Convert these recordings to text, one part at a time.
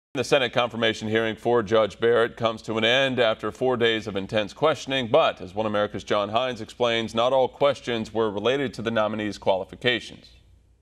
The Senate confirmation hearing for Judge Barrett comes to an end after 4 days of intense questioning, but as One America's John Hines explains, not all questions were related to the nominee's qualifications.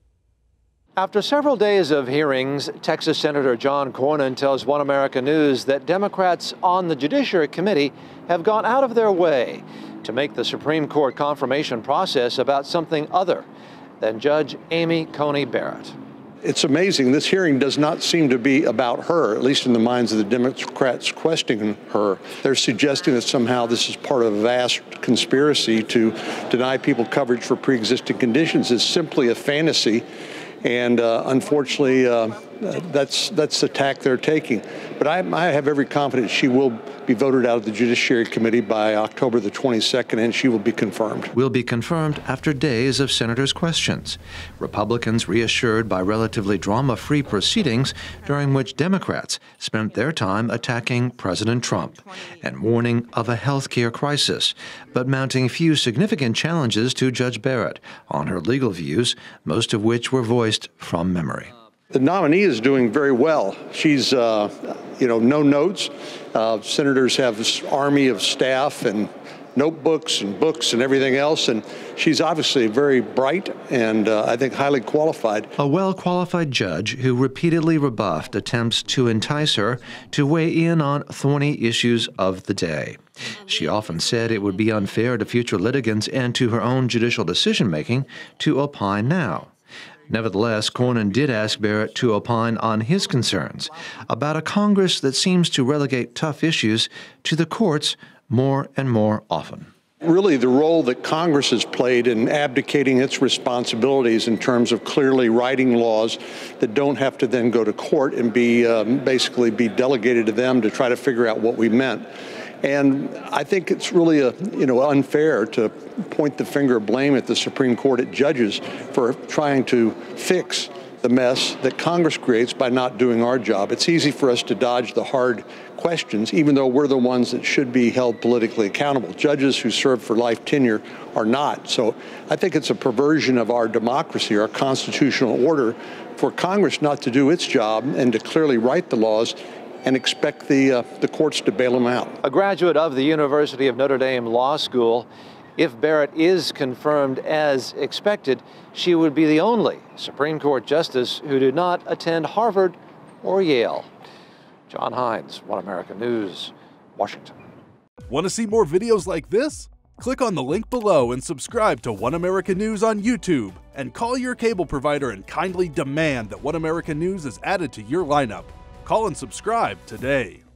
After several days of hearings, Texas Senator John Cornyn tells One America News that Democrats on the Judiciary Committee have gone out of their way to make the Supreme Court confirmation process about something other than Judge Amy Coney Barrett. It's amazing. This hearing does not seem to be about her, at least in the minds of the Democrats questioning her. They're suggesting that somehow this is part of a vast conspiracy to deny people coverage for pre-existing conditions. It's simply a fantasy, and unfortunately, that's the tack they're taking. But I have every confidence she will be voted out of the Judiciary Committee by October the 22nd, and she will be confirmed. Will be confirmed after days of senators' questions. Republicans reassured by relatively drama-free proceedings during which Democrats spent their time attacking President Trump and warning of a health care crisis, but mounting few significant challenges to Judge Barrett on her legal views, most of which were voiced from memory. The nominee is doing very well. She's, no notes. Senators have this army of staff and notebooks and books and everything else, and she's obviously very bright and I think highly qualified. A well-qualified judge who repeatedly rebuffed attempts to entice her to weigh in on thorny issues of the day. She often said it would be unfair to future litigants and to her own judicial decision-making to opine now. Nevertheless, Cornyn did ask Barrett to opine on his concerns about a Congress that seems to relegate tough issues to the courts more and more often. Really, the role that Congress has played in abdicating its responsibilities in terms of clearly writing laws that don't have to then go to court and basically be delegated to them to try to figure out what we meant. And I think it's really unfair to point the finger of blame at the Supreme Court, at judges, for trying to fix the mess that Congress creates by not doing our job. It's easy for us to dodge the hard questions, even though we're the ones that should be held politically accountable. Judges who serve for life tenure are not. So I think it's a perversion of our democracy, our constitutional order, for Congress not to do its job and to clearly write the laws and expect the courts to bail them out. A graduate of the University of Notre Dame Law School, if Barrett is confirmed as expected, she would be the only Supreme Court justice who did not attend Harvard or Yale. John Hines, One America News, Washington. Want to see more videos like this? Click on the link below and subscribe to One America News on YouTube, and call your cable provider and kindly demand that One America News is added to your lineup. Call and subscribe today.